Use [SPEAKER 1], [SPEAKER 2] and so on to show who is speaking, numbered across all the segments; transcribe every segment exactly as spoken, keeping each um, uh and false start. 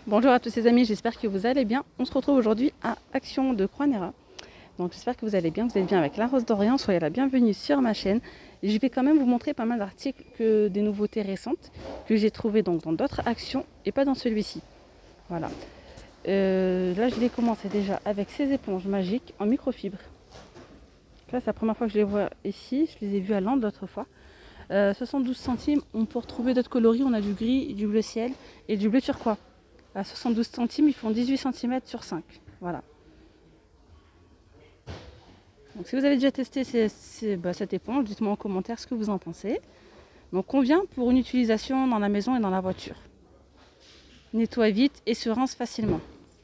[SPEAKER 1] Bonjour à tous les amis, j'espère que vous allez bien. On se retrouve aujourd'hui à Action de Croix-Néra. Donc j'espère que vous allez bien, vous êtes bien avec la Rose d'Orient. Soyez la bienvenue sur ma chaîne. Et je vais quand même vous montrer pas mal d'articles, que des nouveautés récentes que j'ai trouvées donc dans d'autres actions et pas dans celui-ci. Voilà. Euh, là je vais commencer déjà avec ces éponges magiques en microfibre. Là c'est la première fois que je les vois ici, je les ai vues à Londres d'autres fois. Euh, soixante-douze centimes, on peut retrouver d'autres coloris, on a du gris, du bleu ciel et du bleu turquois. À soixante-douze centimes, ils font dix-huit centimètres sur cinq. Voilà. Donc si vous avez déjà testé ces, ces, bah, cette éponge, dites-moi en commentaire ce que vous en pensez. Donc convient pour une utilisation dans la maison et dans la voiture. Nettoie vite et se rince facilement.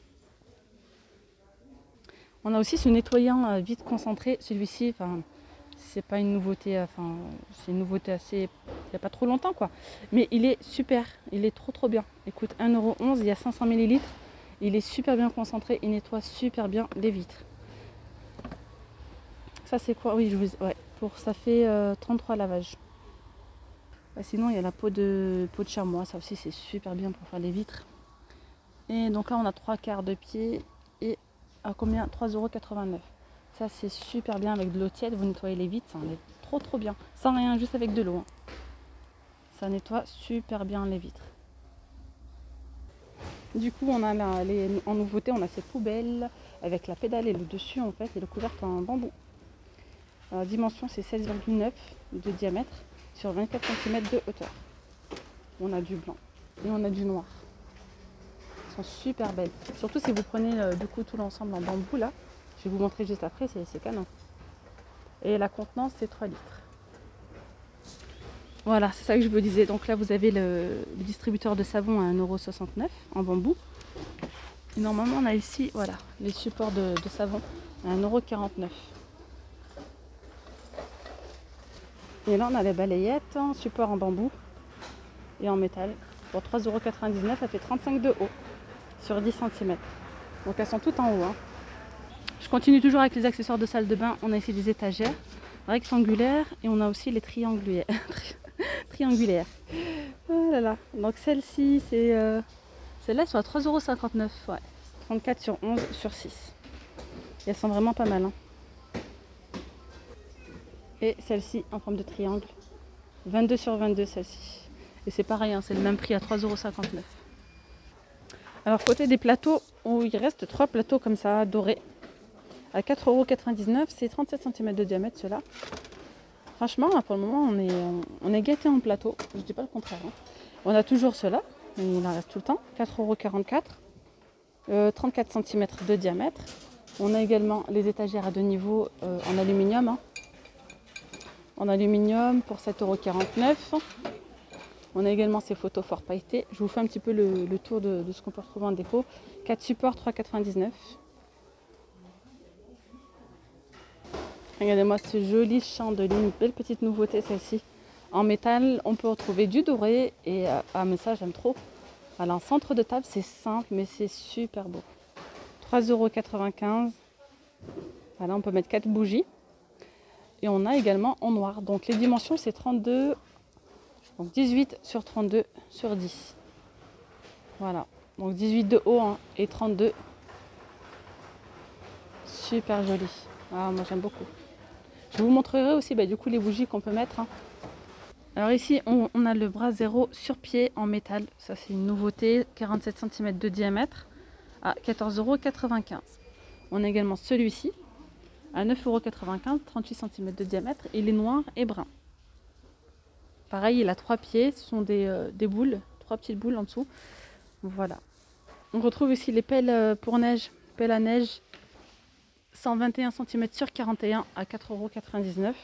[SPEAKER 1] On a aussi ce nettoyant euh, vite concentré. Celui-ci, enfin, c'est pas une nouveauté, enfin, c'est une nouveauté assez, il n'y a pas trop longtemps quoi. Mais il est super, il est trop trop bien. Écoute, un euro onze, il y a cinq cents millilitres. Il est super bien concentré, il nettoie super bien les vitres. Ça c'est quoi? Oui, je vous... ouais, pour ça fait euh, trente-trois lavages. Bah, sinon il y a la peau de peau de chamois, ça aussi c'est super bien pour faire les vitres. Et donc là on a trois quarts de pied et à combien? trois euros quatre-vingt-neuf. Ça c'est super bien avec de l'eau tiède, vous nettoyez les vitres, ça en est trop trop bien. Sans rien, juste avec de l'eau. Hein. Ça nettoie super bien les vitres. Du coup on a la, les, en nouveauté on a ces poubelles avec la pédale et le dessus en fait et le couvercle en bambou. La dimension c'est seize virgule neuf de diamètre sur vingt-quatre centimètres de hauteur. On a du blanc et on a du noir. Elles sont super belles. Surtout si vous prenez euh, du coup tout l'ensemble en bambou là. Je vais vous montrer juste après, c'est canon. Et la contenance c'est trois litres. Voilà, c'est ça que je vous disais. Donc là vous avez le, le distributeur de savon à un euro soixante-neuf en bambou. Et normalement on a ici voilà, les supports de, de savon à un euro quarante-neuf. Et là on a les balayettes en support en bambou et en métal. Pour trois euros quatre-vingt-dix-neuf, elle fait trente-cinq de haut sur dix centimètres. Donc elles sont toutes en haut. Hein. Je continue toujours avec les accessoires de salle de bain. On a ici des étagères rectangulaires et on a aussi les triangulaires. triangulaires. Oh là là. Donc celle-ci, c'est euh, celle-là sont à trois euros cinquante-neuf. Ouais. trente-quatre sur onze sur six. Et elles sont vraiment pas mal. Hein. Et celle-ci en forme de triangle. vingt-deux sur vingt-deux celle-ci. Et c'est pareil, hein, c'est le même prix à trois euros cinquante-neuf. Alors côté des plateaux, oh, il reste trois plateaux comme ça, dorés. À quatre euros quatre-vingt-dix-neuf, c'est trente-sept centimètres de diamètre ceux-là. Franchement, pour le moment, on est, on est gâtés en plateau. Je ne dis pas le contraire. Hein. On a toujours ceux-là, il en reste tout le temps. quatre euros quarante-quatre, euh, trente-quatre centimètres de diamètre. On a également les étagères à deux niveaux euh, en aluminium. Hein. En aluminium pour sept euros quarante-neuf. On a également ces photos fort pailletées. Je vous fais un petit peu le, le tour de, de ce qu'on peut retrouver en défaut. quatre supports, trois euros quatre-vingt-dix-neuf. Regardez-moi ce joli chandelier, une belle petite nouveauté celle-ci. En métal, on peut retrouver du doré et euh, ah mais ça j'aime trop. Voilà, en centre de table, c'est simple mais c'est super beau. trois euros quatre-vingt-quinze. Voilà, on peut mettre quatre bougies. Et on a également en noir. Donc les dimensions c'est trente-deux, donc dix-huit sur trente-deux sur dix. Voilà, donc dix-huit de haut hein, et trente-deux. Super joli. Ah, moi j'aime beaucoup. Je vous montrerai aussi bah, du coup les bougies qu'on peut mettre. Hein. Alors ici on, on a le bras zéro sur pied en métal. Ça c'est une nouveauté, quarante-sept centimètres de diamètre à quatorze euros quatre-vingt-quinze. On a également celui-ci à neuf euros quatre-vingt-quinze, trente-huit centimètres de diamètre. Il est noir et brun. Pareil, il a trois pieds, ce sont des, euh, des boules, trois petites boules en dessous. Voilà. On retrouve ici les pelles pour neige, pelles à neige, cent vingt et un centimètres sur quarante et un à quatre euros quatre-vingt-dix-neuf.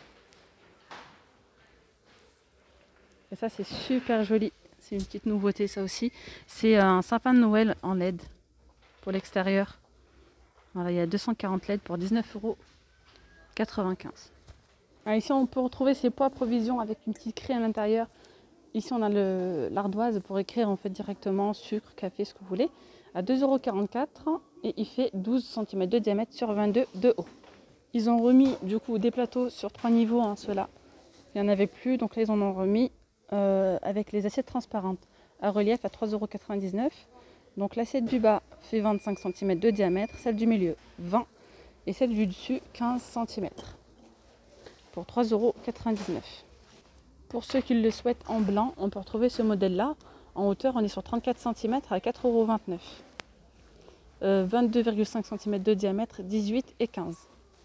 [SPEAKER 1] Et ça c'est super joli, c'est une petite nouveauté ça aussi. C'est un sapin de Noël en L E D pour l'extérieur. Voilà, il y a deux cent quarante L E D pour dix-neuf euros quatre-vingt-quinze. Alors ici on peut retrouver ces poids provisions avec une petite craie à l'intérieur. Ici on a l'ardoise pour écrire en fait directement sucre, café, ce que vous voulez. À deux euros quarante-quatre et il fait douze centimètres de diamètre sur vingt-deux de haut. Ils ont remis du coup des plateaux sur trois niveaux, hein, ceux-là. Il n'y en avait plus, donc là ils en ont remis euh, avec les assiettes transparentes à relief à trois euros quatre-vingt-dix-neuf. Donc l'assiette du bas fait vingt-cinq centimètres de diamètre, celle du milieu vingt et celle du dessus quinze centimètres pour trois euros quatre-vingt-dix-neuf. Pour ceux qui le souhaitent en blanc, on peut retrouver ce modèle-là. En hauteur, on est sur trente-quatre centimètres à quatre euros vingt-neuf. Euh, vingt-deux virgule cinq centimètres de diamètre, dix-huit et quinze.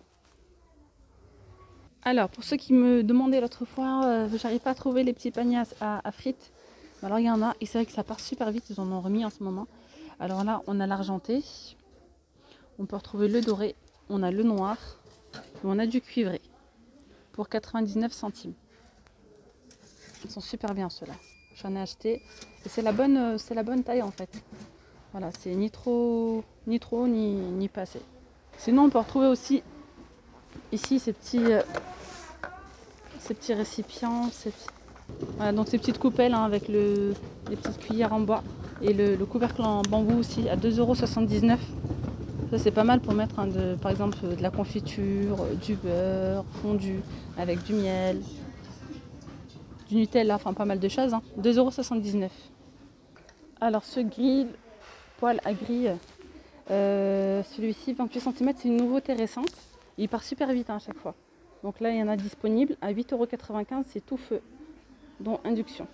[SPEAKER 1] Alors, pour ceux qui me demandaient l'autre fois, euh, j'arrive pas à trouver les petits paniers à, à frites. Alors, il y en a, et c'est vrai que ça part super vite, ils en ont remis en ce moment. Alors là, on a l'argenté, on peut retrouver le doré, on a le noir, et on a du cuivré, pour quatre-vingt-dix-neuf centimes. Ils sont super bien ceux-là, j'en ai acheté, et c'est la bonne, c'est la bonne taille en fait. Voilà, c'est ni trop, ni trop, ni, ni pas assez. Sinon, on peut retrouver aussi, ici, ces petits... Euh, ces petits récipients, ces petits... Voilà, donc ces petites coupelles hein, avec le, les petites cuillères en bois et le, le couvercle en bambou aussi à deux euros soixante-dix-neuf. Ça c'est pas mal pour mettre hein, de, par exemple de la confiture, du beurre fondu avec du miel, du Nutella, enfin pas mal de choses. Hein. deux euros soixante-dix-neuf. Alors ce grill, poêle à grille, euh, celui-ci vingt-huit centimètres, c'est une nouveauté récente. Il part super vite hein, à chaque fois. Donc là, il y en a disponible à huit euros quatre-vingt-quinze, c'est tout feu, dont induction.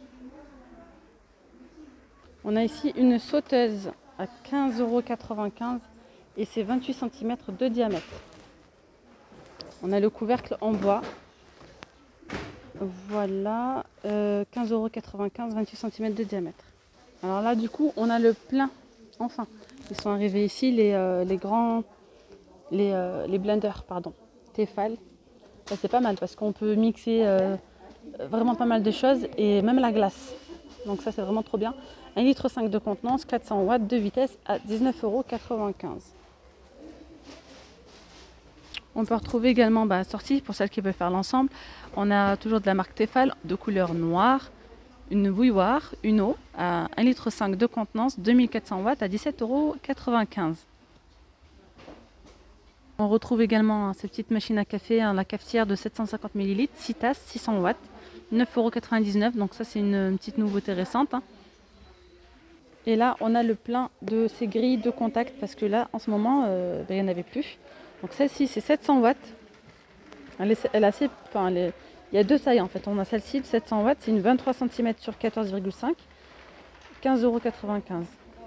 [SPEAKER 1] On a ici une sauteuse à quinze euros quatre-vingt-quinze et c'est vingt-huit centimètres de diamètre. On a le couvercle en bois. Voilà, euh, quinze euros quatre-vingt-quinze, vingt-huit centimètres de diamètre. Alors là, du coup, on a le plein. Enfin, ils sont arrivés ici, les, euh, les grands, les, euh, les blenders, pardon, Tefal. Ça c'est pas mal parce qu'on peut mixer euh, vraiment pas mal de choses et même la glace. Donc ça c'est vraiment trop bien. un virgule cinq litre de contenance, quatre cents watts de vitesse à dix-neuf euros quatre-vingt-quinze. On peut retrouver également bah, sortie pour celles qui veulent faire l'ensemble. On a toujours de la marque Tefal de couleur noire, une bouilloire, une eau à un virgule cinq litre de contenance, deux mille quatre cents watts à dix-sept euros quatre-vingt-quinze. On retrouve également hein, ces petites machines à café, hein, la cafetière de sept cent cinquante millilitres, six tasses, six cents watts, neuf euros quatre-vingt-dix-neuf. Donc ça c'est une, une petite nouveauté récente. Hein. Et là on a le plein de ces grilles de contact parce que là en ce moment euh, ben, il n'y en avait plus. Donc celle-ci c'est sept cents watts. Elle est, elle est assez, enfin, elle est, il y a deux tailles en fait. On a celle-ci de sept cents watts, c'est une vingt-trois centimètres sur quatorze virgule cinq, quinze euros quatre-vingt-quinze.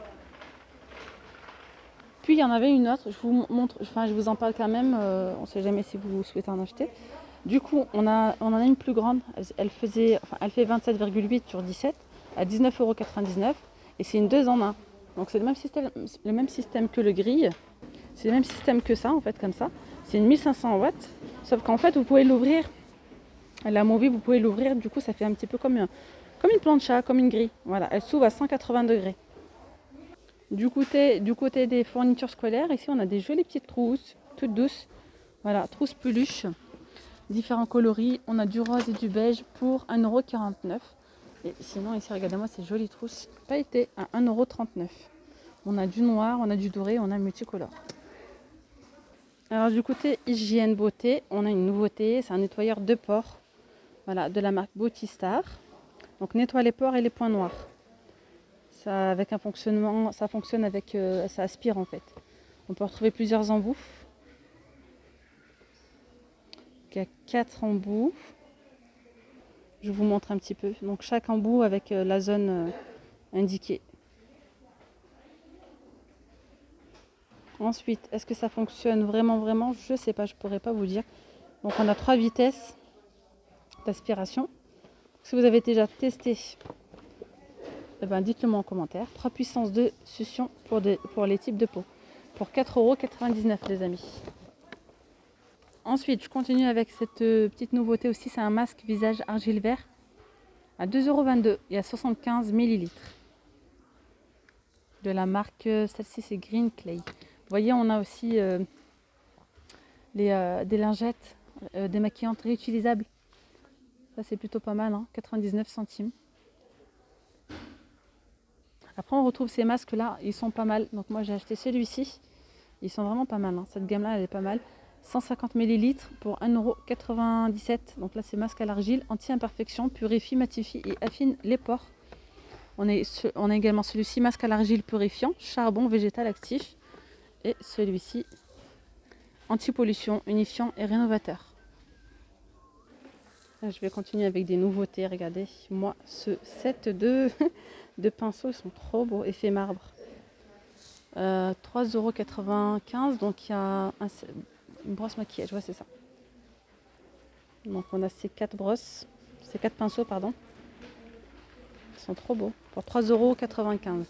[SPEAKER 1] Puis il y en avait une autre, je vous montre, enfin je vous en parle quand même, euh, on ne sait jamais si vous souhaitez en acheter. Du coup, on, a, on en a une plus grande, elle, faisait, enfin, elle fait vingt-sept virgule huit sur dix-sept à dix-neuf euros quatre-vingt-dix-neuf et c'est une deux en un. Donc c'est le même système, le même système que le grill, c'est le même système que ça en fait, comme ça. C'est une mille cinq cents watts, sauf qu'en fait vous pouvez l'ouvrir, la Movi vous pouvez l'ouvrir, du coup ça fait un petit peu comme, un, comme une plancha, comme une grille. Voilà, elle s'ouvre à cent quatre-vingts degrés. Du côté, du côté des fournitures scolaires, ici on a des jolies petites trousses, toutes douces. Voilà, trousses peluche, différents coloris. On a du rose et du beige pour un euro quarante-neuf. Et sinon ici, regardez-moi ces jolies trousses pailletées à un euro trente-neuf. On a du noir, on a du doré, on a multicolore. Alors du côté hygiène beauté, on a une nouveauté, c'est un nettoyeur de pores. Voilà, de la marque Beauty Star. Donc nettoie les pores et les points noirs. Ça, avec un fonctionnement, ça fonctionne avec, euh, ça aspire en fait. On peut retrouver plusieurs embouts. Il y a quatre embouts. Je vous montre un petit peu. Donc chaque embout avec euh, la zone euh, indiquée. Ensuite, est-ce que ça fonctionne vraiment vraiment? Je ne sais pas, je ne pourrais pas vous dire. Donc on a trois vitesses d'aspiration. Si vous avez déjà testé, eh ben, dites-le moi en commentaire. Trois puissances de succion pour, des, pour les types de peau. Pour quatre euros quatre-vingt-dix-neuf les amis. Ensuite, je continue avec cette euh, petite nouveauté aussi. C'est un masque visage argile vert à deux euros vingt-deux. Il y a soixante-quinze millilitres. De la marque, euh, celle-ci c'est Green Clay. Vous voyez, on a aussi euh, les, euh, des lingettes euh, démaquillantes réutilisables. Ça c'est plutôt pas mal, hein, quatre-vingt-dix-neuf centimes. Après on retrouve ces masques là, ils sont pas mal. Donc moi j'ai acheté celui-ci. Ils sont vraiment pas mal, hein. Cette gamme là elle est pas mal. cent cinquante millilitres pour un euro quatre-vingt-dix-sept. Donc là c'est masque à l'argile, anti-imperfection, purifie, matifie et affine les pores. On, est, on a également celui-ci, masque à l'argile purifiant, charbon végétal actif. Et celui-ci, anti-pollution, unifiant et rénovateur. Là, je vais continuer avec des nouveautés. Regardez, moi, ce set de, de pinceaux, ils sont trop beaux. Effet marbre. Euh, trois euros quatre-vingt-quinze. Donc, il y a un, une brosse maquillage. Ouais, c'est ça. Donc, on a ces quatre brosses. Ces quatre pinceaux, pardon. Ils sont trop beaux. Pour trois euros quatre-vingt-quinze.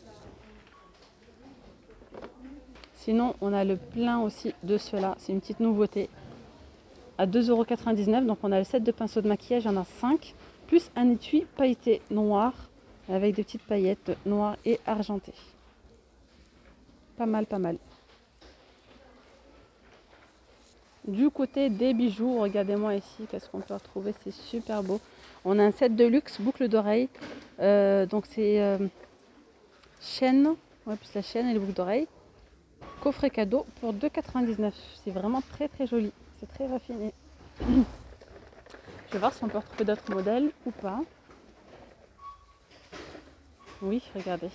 [SPEAKER 1] Sinon, on a le plein aussi de ceux-là. C'est une petite nouveauté. À deux euros quatre-vingt-dix-neuf. Donc, on a le set de pinceaux de maquillage. Il y en a cinq. Plus un étui pailleté noir. Avec des petites paillettes noires et argentées. Pas mal, pas mal. Du côté des bijoux, regardez-moi ici. Qu'est-ce qu'on peut retrouver? C'est super beau. On a un set de luxe, boucle d'oreille. Euh, donc, c'est euh, chaîne. Ouais, plus la chaîne et les boucles d'oreille. Coffret cadeau pour deux euros quatre-vingt-dix-neuf. C'est vraiment très très joli. C'est très raffiné. Je vais voir si on peut retrouver d'autres modèles ou pas. Oui, regardez.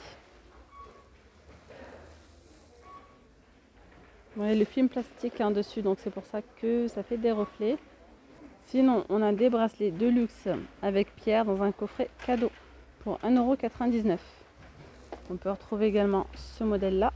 [SPEAKER 1] Vous voyez le film plastique hein, dessus, donc c'est pour ça que ça fait des reflets. Sinon, on a des bracelets de luxe avec pierre dans un coffret cadeau pour un euro quatre-vingt-dix-neuf. On peut retrouver également ce modèle-là.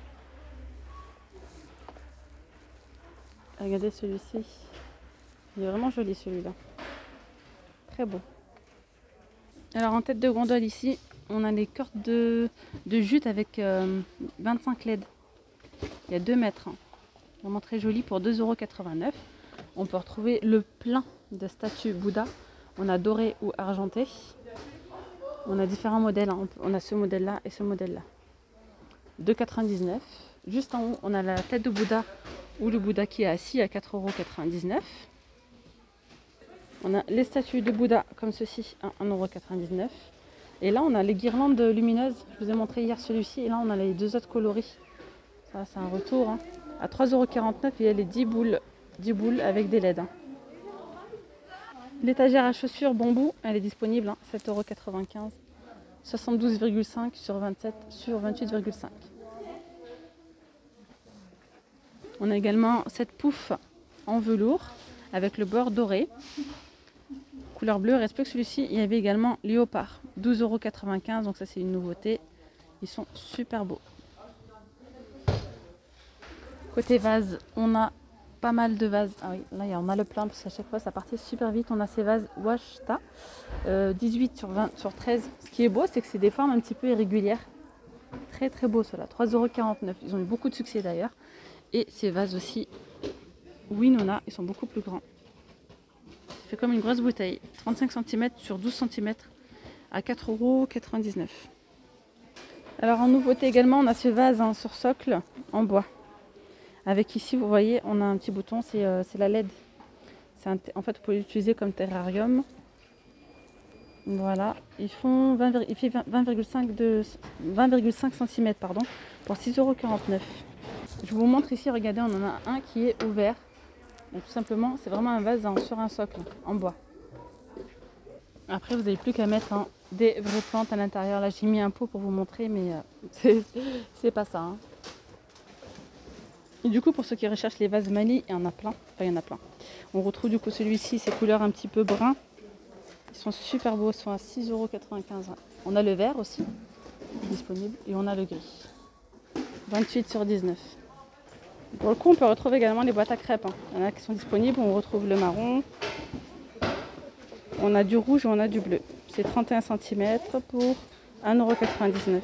[SPEAKER 1] Regardez celui-ci. Il est vraiment joli celui-là. Très beau. Alors en tête de gondole ici, on a les cordes de, de jute avec euh, vingt-cinq L E D. Il y a deux mètres. Hein. Vraiment très joli pour deux euros quatre-vingt-neuf. On peut retrouver le plein de statues Bouddha. On a doré ou argenté. On a différents modèles. Hein. On a ce modèle-là et ce modèle-là. deux euros quatre-vingt-dix-neuf. Juste en haut, on a la tête de Bouddha ou le Bouddha qui est assis à quatre euros quatre-vingt-dix-neuf. On a les statues de Bouddha comme ceci à un euro quatre-vingt-dix-neuf. Et là, on a les guirlandes lumineuses. Je vous ai montré hier celui-ci. Et là, on a les deux autres coloris. Ça, c'est un retour. Hein. À trois euros quarante-neuf, il y a les dix boules, dix boules avec des L E D. Hein. L'étagère à chaussures bambou, elle est disponible. Hein, sept euros quatre-vingt-quinze. soixante-douze virgule cinq sur vingt-sept sur vingt-huit virgule cinq. On a également cette pouffe en velours avec le bord doré. Couleur bleue, reste plus que celui-ci. Il y avait également léopard, douze euros quatre-vingt-quinze. Donc ça c'est une nouveauté. Ils sont super beaux. Côté vase, on a pas mal de vases. Ah oui, là on a le plein parce qu'à chaque fois ça partait super vite. On a ces vases Washta, euh, dix-huit sur vingt sur treize. Ce qui est beau, c'est que c'est des formes un petit peu irrégulières. Très très beau cela, trois euros quarante-neuf. Ils ont eu beaucoup de succès d'ailleurs. Et ces vases aussi, Winona, ils sont beaucoup plus grands. Ça fait comme une grosse bouteille, trente-cinq centimètres sur douze centimètres à quatre euros quatre-vingt-dix-neuf. Alors en nouveauté également, on a ce vase hein, sur socle en bois. Avec ici, vous voyez, on a un petit bouton, c'est euh, la L E D. Un, en fait, vous pouvez l'utiliser comme terrarium. Voilà, ils font vingt virgule cinq centimètres pardon, pour six euros quarante-neuf. Je vous montre ici, regardez, on en a un qui est ouvert. Donc, tout simplement, c'est vraiment un vase hein, sur un socle en bois. Après, vous n'avez plus qu'à mettre hein, des vraies plantes à l'intérieur. Là, j'ai mis un pot pour vous montrer, mais euh, c'est pas ça. Hein. Et du coup, pour ceux qui recherchent les vases Mali, il y en a plein. Enfin, il y en a plein. On retrouve du coup celui-ci, ces couleurs un petit peu brun. Ils sont super beaux, ils sont à six euros quatre-vingt-quinze. On a le vert aussi, disponible, et on a le gris. vingt-huit sur dix-neuf. Pour le coup, on peut retrouver également les boîtes à crêpes. Hein. Il y en a qui sont disponibles, on retrouve le marron. On a du rouge et on a du bleu. C'est trente et un centimètres pour un euro quatre-vingt-dix-neuf.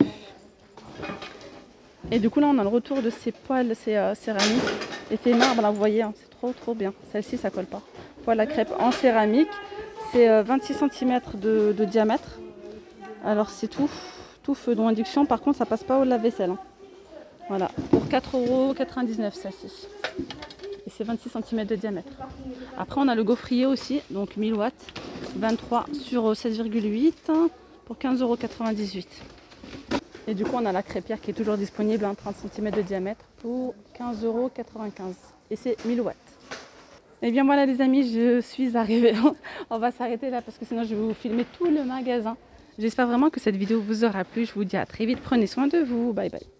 [SPEAKER 1] Et du coup, là, on a le retour de ces poêles, ces euh, céramiques. Effet marbre, là, vous voyez, hein, c'est trop, trop bien. Celle-ci, ça colle pas. Poêle à crêpes en céramique. C'est euh, vingt-six centimètres de, de diamètre. Alors, c'est tout, tout feu d'induction. Par contre, ça passe pas au lave-vaisselle. Hein. Voilà, pour quatre euros quatre-vingt-dix-neuf, celle-ci. Et c'est vingt-six centimètres de diamètre. Après, on a le gaufrier aussi, donc mille watts. vingt-trois sur seize virgule huit pour quinze euros quatre-vingt-dix-huit. Et du coup, on a la crêpière qui est toujours disponible, hein, trente centimètres de diamètre pour quinze euros quatre-vingt-quinze. Et c'est mille watts. Et bien voilà les amis, je suis arrivée. On va s'arrêter là parce que sinon je vais vous filmer tout le magasin. J'espère vraiment que cette vidéo vous aura plu. Je vous dis à très vite. Prenez soin de vous. Bye bye.